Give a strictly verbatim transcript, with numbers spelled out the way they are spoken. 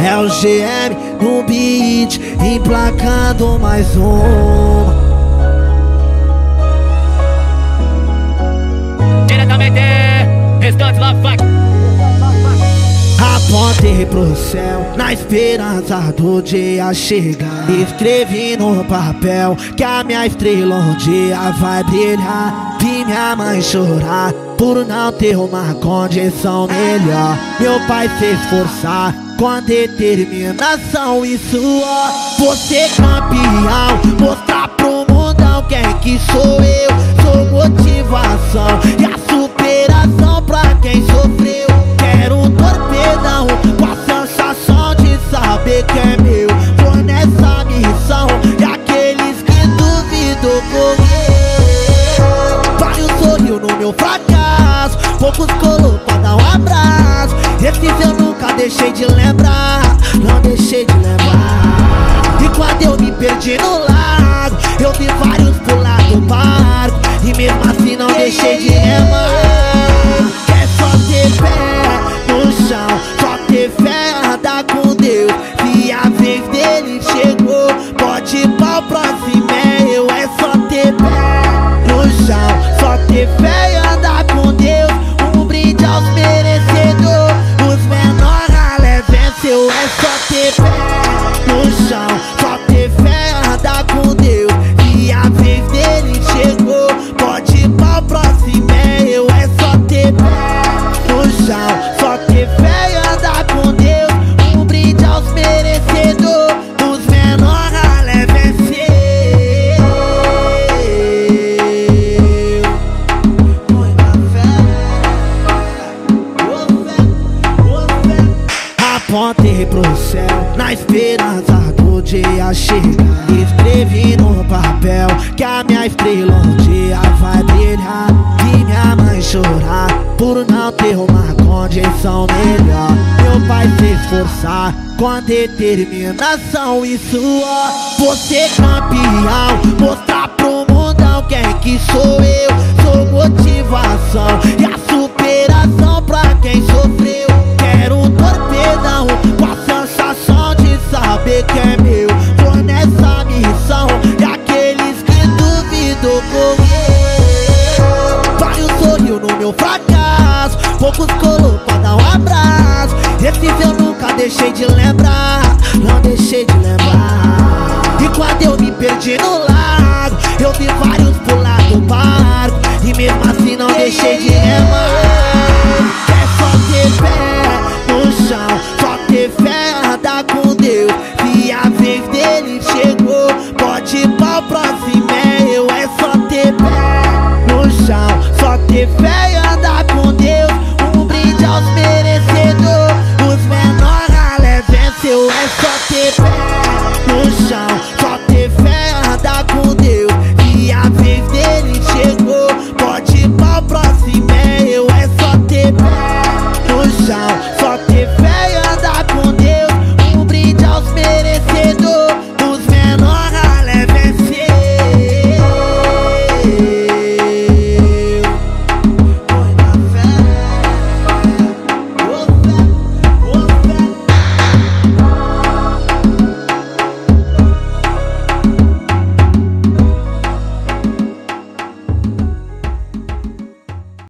É o G M no beat, emplacando mais uma. Diretamente, Restantes Love Fuck. Apontei pro céu na esperança do dia chegar. Escrevi no papel que a minha estrela um dia vai brilhar. Vi minha mãe chorar por não ter uma condição melhor. Meu pai se esforçar com determinação e suor. Você campeão, mostrar pro mundão quem que sou eu. Sou motivação e a superação pra quem sofreu. Quero um torpedão com a sensação de saber que é meu. Foi nessa missão e aqueles que duvidam correr. Vários sorriu no meu fracasso, poucos colou pra dar um abraço. Esses eu nunca deixei de lembrar, não deixei de lembrar. E quando eu me perdi no lago, eu vi vários pular do barco, e mesmo assim não deixei de remar. É só ter fé no chão, só ter fé, andar com Deus. Se a vez dele chegou, pode ir pra o próximo é eu. É só ter fé no chão, só ter fé e andar com Deus. Um brinde aos merecedores, os menores ralé venceu. É só ter fé no chão, só ter fé, andar com Deus. Se a vez dele chegou, pode ir pra o próximo é eu. É só ter fé no chão, só ter fé e andar com Deus. Um brinde aos merecedores, os menores ralé venceu. Muita fé, ô fé, ô fé. Apontei pro céu na esperança do dia chegar. Escrevi no papel que a minha estrela um dia vai brilhar. Vi minha mãe chorar por não ter uma condição melhor. Meu pai se esforçar com determinação e suor. Você campeão, mostrar pro mundão quem que sou eu. Sou motivação e a superação pra quem sofreu. Quero um torpedão com a sensação de saber que é meu. Foi nessa missão e aqueles que duvidam correr. Vários sorriu no meu fracasso, poucos colou pra dar um abraço. Esses eu nunca deixei de lembrar, não deixei de lembrar. E quando eu me perdi no lago, eu vi vários pular do barco, e mesmo assim não deixei de remar. É só ter fé no chão, só ter fé, andar com Deus. Se a vez dele chegou, pode ir pra o próximo é eu. É só ter fé no chão, só ter fé.